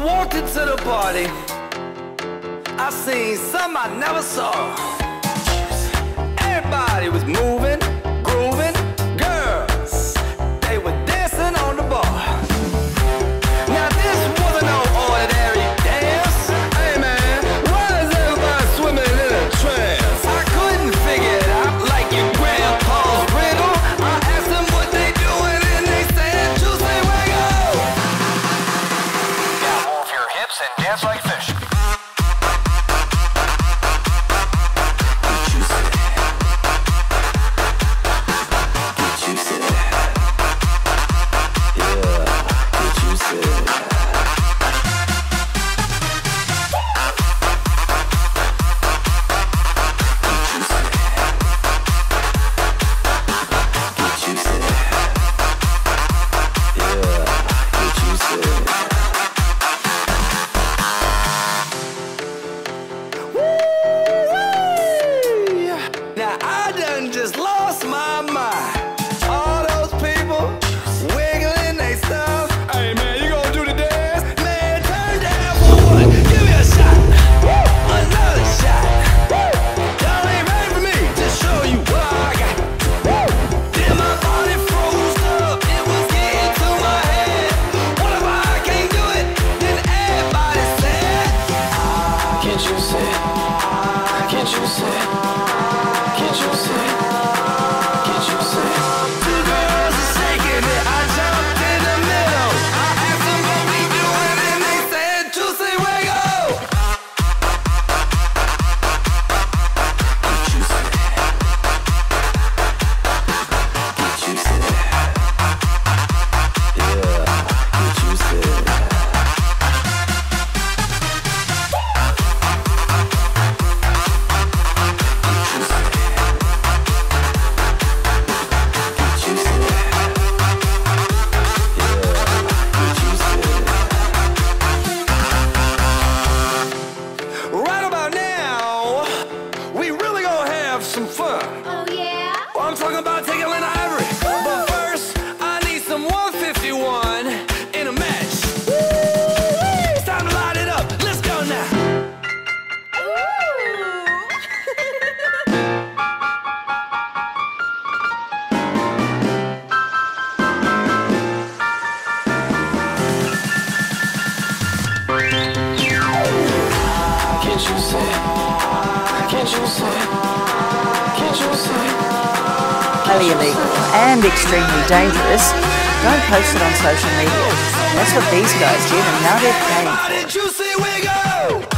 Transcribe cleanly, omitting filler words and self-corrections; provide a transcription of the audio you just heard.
walked into the party, I seen some I never saw. Everybody was moving, grooving, girls, they were dancing on the bar. Now this wasn't no ordinary dance. Hey man, why is everybody swimming in a trance? I couldn't figure it out like your grandpa's riddle. I asked them what they doing and they said, Juicy Wiggle. Now move your hips and dance like fish. Just lost my mind. All those people wiggling they stuff. Hey man, you gonna do the dance? Man, turn down for what? Give me a shot. Another shot. Y'all ain't ready for me to show you what I got. Then my body froze up. It was getting to my head. What if I can't do it? Then everybody said, can't you say? Can't you say? Can't you say? Some fun. Oh yeah? Well, I'm talking about taking Lynn Ivory. But first, I need some 151 in a match. It's time to light it up. Let's go now. Can't you say? Can't you say? Highly illegal and extremely dangerous. Don't post it on social media. That's what these guys did, and now they're paying for it. Did you see we go?